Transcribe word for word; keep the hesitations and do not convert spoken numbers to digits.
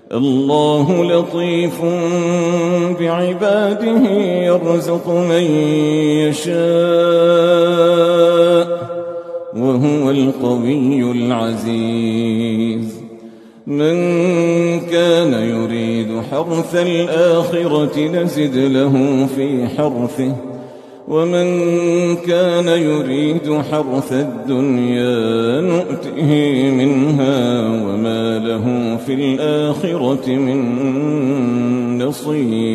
الله لطيف بعباده يرزق من يشاء وهو القوي العزيز. من كان يريد حرث الآخرة نزد له في حرثه ومن كان يريد حرث الدنيا نؤته منها وما له في الآخرة من نصيب.